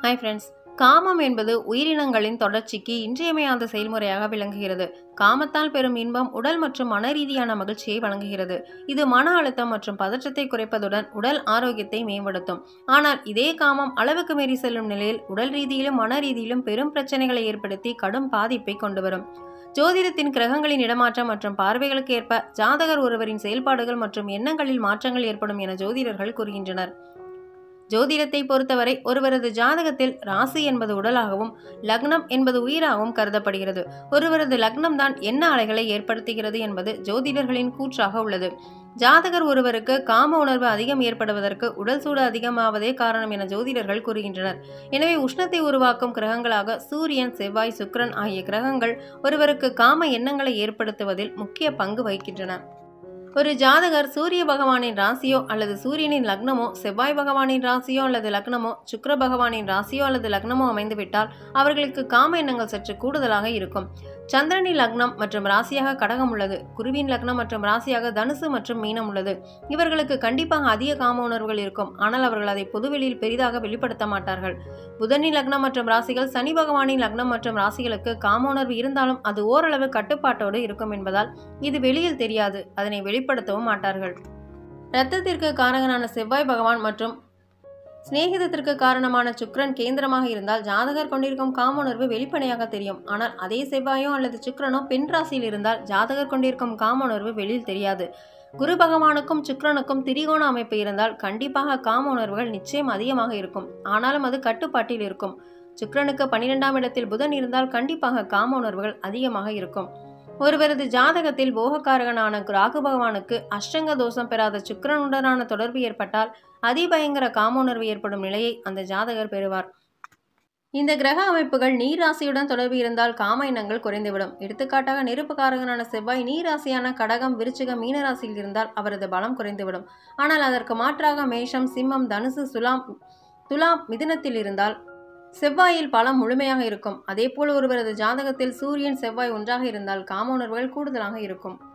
Hi friends. காமம் என்பது உயிரினங்களின் தொடர்ச்சிக்கு இன்றியமையாத செயல்முறையாக விளங்குகிறது. காமத்தால் பெறும் இன்பம் உடல் மற்றும் மன ரீதியான மகிழ்ச்சியை வழங்குகிறது. இது மன அழுத்தம் மற்றும் பதற்றத்தை குறைப்பதுடன் உடல் ஆரோக்கியத்தை மேம்படுத்தும். ஆனால் இதே காமம் அளவுக்கு மீறி செல்லும் நிலையில் உடல் ரீதியிலும் மன ரீதியிலும் பெரும் பிரச்சனைகளை ஏற்படுத்தி கடும் பாதிப்பை கொண்டு வரும். ஜோதிடத்தின் கிரகங்களின் இடமாற்றம் மற்றும் பார்வைகளுக்கு ஏற்ப ஜாதகர் ஒருவரின் செயல்பாடுகள் மற்றும் எண்ணங்களில் மாற்றங்கள் ஏற்படும் என ஜோதிடர்கள் கூறுகின்றனர். ஜோதிடத்தை பொறுத்தவரை ஒருவரது ஜாதகத்தில் ராசி என்பது உடலாகவும் லக்னம் என்பது உயிராகவும் கருதப்படுகிறது. ஒருவரது லக்னம் தான் என்ன அலைகளை ஏற்படுத்துகிறது என்பது ஜோதிடர்களின் கூற்றாக உள்ளது. ஜாதகர் ஒருவருக்கு காம உணர்வு அதிகம் ஏற்படுவதற்கு உடல் சூடு அதிகமாவதே காரணம் என ஜோதிடர்கள் கூறுகின்றனர். எனவே உஷ்ணத்தை உருவாக்கும் கிரகங்களாக சூரியன், செவ்வாய், சுக்கிரன் ஆகிய கிரகங்கள் ஒருவருக்கு காம எண்ணங்களை ஏற்படுத்துவதில் முக்கிய பங்கு வகிக்கின்றன. ஒரு ஜாதகர் சூரிய பகவானின் ராசியோ அல்லது சூரியனின் லக்னமோ, செவ்வாய் பகவானின் ராசியோ அல்லது லக்னமோ, சுக்கிர பகவானின் ராசியோ அல்லது லக்னமோ அமைந்துவிட்டால் அவர்களுக்கு காம எண்ணங்கள் சற்று கூடுதலாக இருக்கும். சந்திரனின் லக்னம் மற்றும் ராசியாக கடகம் உள்ளது. குருவின் லக்னம் மற்றும் ராசியாக தனுசு மற்றும் மீனம் உள்ளது. இவர்களுக்கு கண்டிப்பாக அதிக காம உணர்வுகள் இருக்கும். ஆனால் அவர்கள் அதை பொதுவெளியில் பெரிதாக வெளிப்படுத்த மாட்டார்கள். புதனின் லக்னம் மற்றும் ராசிகள், சனி பகவானின் லக்னம் மற்றும் ராசிகளுக்கு காம உணர்வு இருந்தாலும் அது ஓரளவு கட்டுப்பாட்டோடு இருக்கும் என்பதால் இது வெளியில் தெரியாது. அதனை வெளிப்படுத்தவும் மாட்டார்கள். இரத்தத்திற்கு காரகனான செவ்வாய் பகவான் மற்றும் சிநேகிதத்திற்கு காரணமான சுக்கிரன் கேந்திரமாக இருந்தால் ஜாதகர் கொண்டிருக்கும் காம உணர்வு வெளிப்படையாக தெரியும். ஆனால் அதே செவ்வாயோ அல்லது சுக்கிரனோ பெண் ராசியில் இருந்தால் ஜாதகர் கொண்டிருக்கும் காம உணர்வு வெளியில் தெரியாது. குரு பகவானுக்கும் சுக்கிரனுக்கும் திரிகோண அமைப்பு இருந்தால் கண்டிப்பாக காம உணர்வுகள் நிச்சயம் அதிகமாக இருக்கும். ஆனாலும் அது கட்டுப்பாட்டில் இருக்கும். சுக்கிரனுக்கு 12ஆம் இடத்தில் புதன் இருந்தால் கண்டிப்பாக காம உணர்வுகள் அதிகமாக இருக்கும். ஒருவரது ஜாதகத்தில் போகக்காரகனான ராகு பகவானுக்கு அஷ்டங்க தோஷம் பெறாத சுக்கிரனுடனான தொடர்பு ஏற்பட்டால் அதிபயங்கர காம உணர்வு ஏற்படும் நிலையை அந்த ஜாதகர் பெறுவார். இந்த கிரக அமைப்புகள் நீர் ராசியுடன் தொடர்பு இருந்தால் காம எண்ணங்கள் குறைந்துவிடும். எடுத்துக்காட்டாக நெருப்பு காரகனான செவ்வாய் நீர் ராசியான கடகம், விருச்சிகம், மீன ராசியில் இருந்தால் அவரது பலம் குறைந்துவிடும். ஆனால் அதற்கு மாற்றாக மேஷம், சிம்மம், தனுசு, துலாம், மிதுனத்தில் இருந்தால் செவ்வாயில் பலம் முழுமையாக இருக்கும். அதேபோல் ஒருவரது ஜாதகத்தில் சூரியன், செவ்வாய் ஒன்றாக இருந்தால் காம உணர்வுகள் கூடுதலாக இருக்கும்.